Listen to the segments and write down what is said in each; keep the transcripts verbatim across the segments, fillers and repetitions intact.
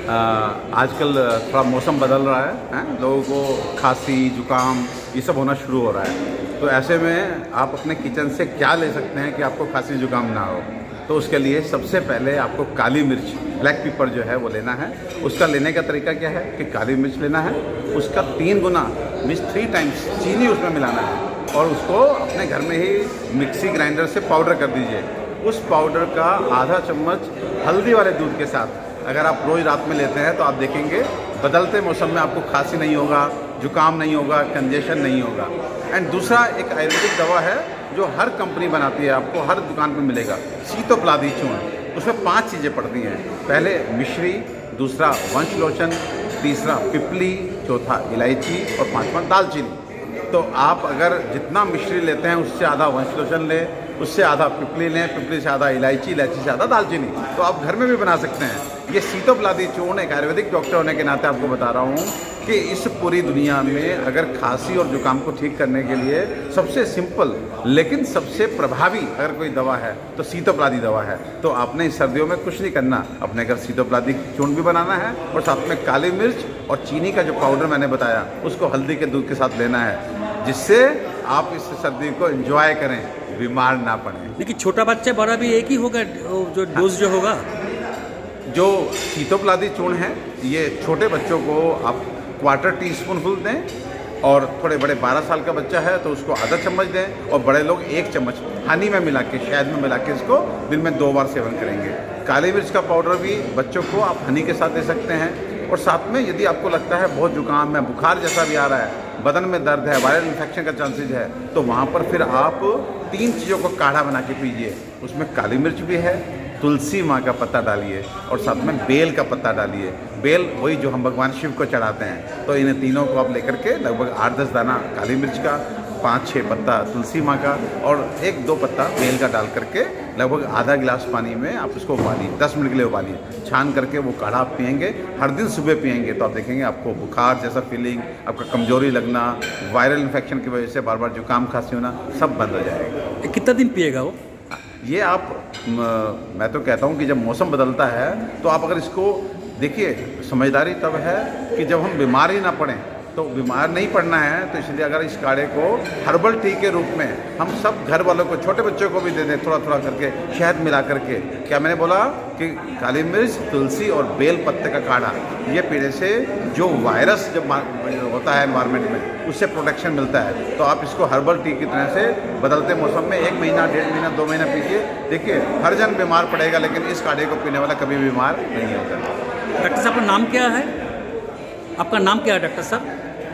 आजकल थोड़ा मौसम बदल रहा है, है? लोगों को खांसी जुकाम ये सब होना शुरू हो रहा है। तो ऐसे में आप अपने किचन से क्या ले सकते हैं कि आपको खांसी जुकाम ना हो। तो उसके लिए सबसे पहले आपको काली मिर्च, ब्लैक पेपर जो है वो लेना है। उसका लेने का तरीका क्या है कि काली मिर्च लेना है, उसका तीन गुना मीन्स थ्री टाइम्स चीनी उसमें मिलाना है और उसको अपने घर में ही मिक्सी ग्राइंडर से पाउडर कर दीजिए। उस पाउडर का आधा चम्मच हल्दी वाले दूध के साथ अगर आप रोज़ रात में लेते हैं तो आप देखेंगे बदलते मौसम में आपको खांसी नहीं होगा, जुकाम नहीं होगा, कंजेशन नहीं होगा। एंड दूसरा एक आयुर्वेदिक दवा है जो हर कंपनी बनाती है, आपको हर दुकान पर मिलेगा, सीतोपलादी चूर्ण। उसमें पांच चीज़ें पड़ती हैं। पहले मिश्री, दूसरा वंशलोचन, तीसरा पिपली, चौथा इलायची और पांचवा दालचीनी। तो आप अगर जितना मिश्री लेते हैं उससे आधा वंशलोचन लें, उससे आधा पिपली लें, पिपली से आधा इलायची, इलायची से आधा दालचीनी। तो आप घर में भी बना सकते हैं। ये सीतोपलादी चूर्ण एक आयुर्वेदिक डॉक्टर होने के नाते आपको बता रहा हूँ कि इस पूरी दुनिया में अगर खांसी और जुकाम को ठीक करने के लिए सबसे सिंपल लेकिन सबसे प्रभावी अगर कोई दवा है तो सीतोपलादी दवा है। तो आपने इस सर्दियों में कुछ नहीं करना, अपने घर सीतोपलादी चूर्ण भी बनाना है और साथ में काली मिर्च और चीनी का जो पाउडर मैंने बताया उसको हल्दी के दूध के साथ लेना है, जिससे आप इस सर्दी को एंजॉय करें, बीमार ना पड़े। लेकिन छोटा बच्चा बड़ा भी एक ही होगा जो डोज जो होगा। जो सीतोपलादी चूर्ण है ये छोटे बच्चों को आप क्वार्टर टी स्पून फुल दें और थोड़े बड़े बारह साल का बच्चा है तो उसको आधा चम्मच दें और बड़े लोग एक चम्मच हनी में मिला के, शहद में मिला के इसको दिन में दो बार सेवन करेंगे। काली मिर्च का पाउडर भी बच्चों को आप हनी के साथ दे सकते हैं। और साथ में यदि आपको लगता है बहुत जुकाम है, बुखार जैसा भी आ रहा है, बदन में दर्द है, वायरल इन्फेक्शन का चांसेज है, तो वहाँ पर फिर आप तीन चीज़ों को काढ़ा बना के पीजिए। उसमें काली मिर्च भी है, तुलसी माँ का पत्ता डालिए और साथ में बेल का पत्ता डालिए। बेल वही जो हम भगवान शिव को चढ़ाते हैं। तो इन तीनों को आप लेकर के लगभग आठ दस दाना काली मिर्च का, पाँच छः पत्ता तुलसी माँ का और एक दो पत्ता बेल का डाल करके लगभग आधा गिलास पानी में आप उसको उबालिए, दस मिनट के लिए उबालिए। छान करके वो काढ़ा आप पिएंगे, हर दिन सुबह पिएंगे तो आप देखेंगे आपको बुखार जैसा फीलिंग, आपका कमजोरी लगना, वायरल इन्फेक्शन की वजह से बार बार जुकाम खांसी होना सब बंद हो जाएगा। कितना दिन पिएगा वो? ये आप म, मैं तो कहता हूँ कि जब मौसम बदलता है तो आप अगर इसको देखिए, समझदारी तब है कि जब हम बीमार ही ना पड़ें। तो बीमार नहीं पड़ना है तो इसलिए अगर इस काढ़े को हर्बल टी के रूप में हम सब घर वालों को, छोटे बच्चों को भी दे दें थोड़ा थोड़ा करके, शहद मिला करके। क्या मैंने बोला कि काली मिर्च, तुलसी और बेल पत्ते का काढ़ा, ये पीने से जो वायरस जब होता है एनवायरनमेंट में उससे प्रोटेक्शन मिलता है। तो आप इसको हर्बल टी की तरह से बदलते मौसम में एक महीना, डेढ़ महीना, दो महीना पीजिए। देखिए हर जन बीमार पड़ेगा लेकिन इस काढ़े को पीने वाला कभी बीमार नहीं होता। डॉक्टर साहब का नाम क्या है? आपका नाम क्या है डॉक्टर साहब?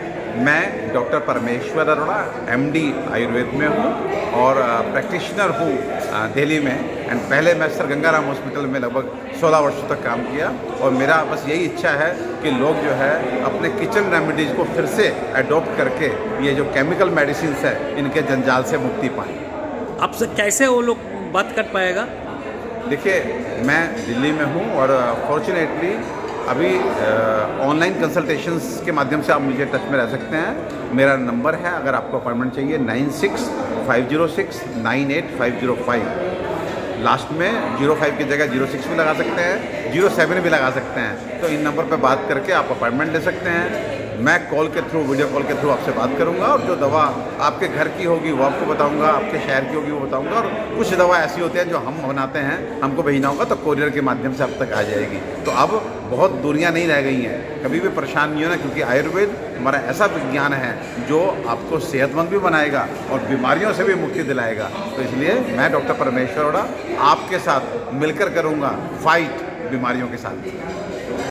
मैं डॉक्टर परमेश्वर अरोड़ा, एमडी आयुर्वेद में हूँ और प्रैक्टिशनर हूँ दिल्ली में। एंड पहले मैं सर गंगाराम हॉस्पिटल में लगभग सोलह वर्षों तक काम किया और मेरा बस यही इच्छा है कि लोग जो है अपने किचन रेमेडीज़ को फिर से अडॉप्ट करके ये जो केमिकल मेडिसिन है इनके जंजाल से मुक्ति पाएँ। आपसे कैसे वो लोग बात कर पाएगा? देखिए मैं दिल्ली में हूँ और फॉर्चुनेटली अभी ऑनलाइन कंसल्टेशंस के माध्यम से आप मुझे टच में रह सकते हैं। मेरा नंबर है, अगर आपको अपॉइंटमेंट चाहिए, nine six five zero six nine eight five zero five. Last में जीरो फाइव की जगह जीरो सिक्स भी लगा सकते हैं, जीरो सेवन भी लगा सकते हैं। तो इन नंबर पर बात करके आप अपॉइंटमेंट ले सकते हैं। मैं कॉल के थ्रू, वीडियो कॉल के थ्रू आपसे बात करूंगा और जो दवा आपके घर की होगी वो आपको बताऊंगा, आपके शहर की होगी वो बताऊंगा। और कुछ दवा ऐसी होती है जो हम बनाते हैं, हमको भेजना होगा तो कोरियर के माध्यम से आप तक आ जाएगी। तो अब बहुत दूरियां नहीं रह गई हैं, कभी भी परेशान नहीं होना, क्योंकि आयुर्वेद हमारा ऐसा विज्ञान है जो आपको सेहतमंद भी बनाएगा और बीमारियों से भी मुक्ति दिलाएगा। तो इसलिए मैं डॉक्टर परमेश्वर अरोड़ा आपके साथ मिलकर करूँगा फाइट बीमारियों के साथ।